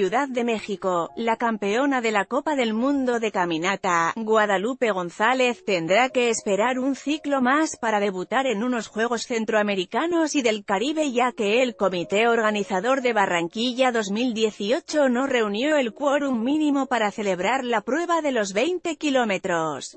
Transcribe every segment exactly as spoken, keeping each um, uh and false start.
Ciudad de México, la campeona de la Copa del Mundo de Caminata, Guadalupe González, tendrá que esperar un ciclo más para debutar en unos Juegos Centroamericanos y del Caribe, ya que el comité organizador de Barranquilla dos mil dieciocho no reunió el quórum mínimo para celebrar la prueba de los veinte kilómetros.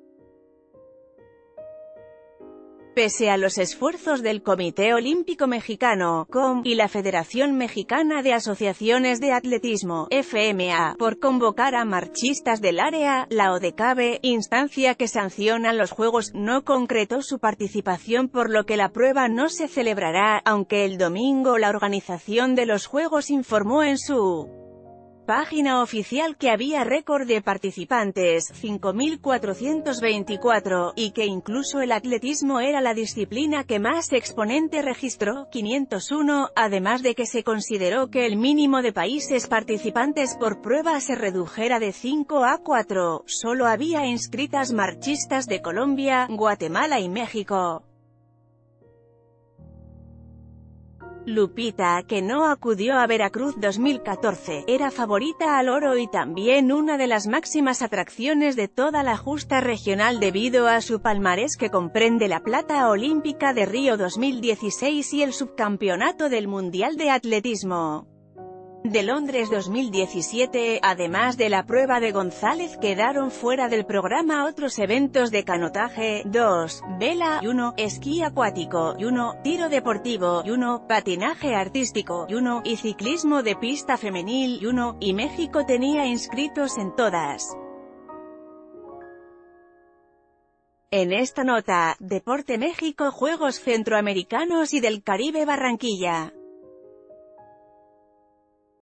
Pese a los esfuerzos del Comité Olímpico Mexicano, C O M, y la Federación Mexicana de Asociaciones de Atletismo, F M A, por convocar a marchistas del área, la ODECABE, instancia que sanciona los Juegos, no concretó su participación, por lo que la prueba no se celebrará, aunque el domingo la organización de los Juegos informó en su página oficial que había récord de participantes, cinco mil cuatrocientos veinticuatro, y que incluso el atletismo era la disciplina que más exponente registró, quinientos uno, además de que se consideró que el mínimo de países participantes por prueba se redujera de cinco a cuatro, solo había inscritas marchistas de Colombia, Guatemala y México. Lupita, que no acudió a Veracruz dos mil catorce, era favorita al oro y también una de las máximas atracciones de toda la justa regional debido a su palmarés que comprende la plata olímpica de Río dos mil dieciséis y el subcampeonato del Mundial de Atletismo de Londres dos mil diecisiete, además de la prueba de González quedaron fuera del programa otros eventos de canotaje, dos, vela, y uno, esquí acuático, y uno, tiro deportivo, y uno, patinaje artístico, y uno, y ciclismo de pista femenil, y uno, y México tenía inscritos en todas. En esta nota, Deporte México, Juegos Centroamericanos y del Caribe Barranquilla.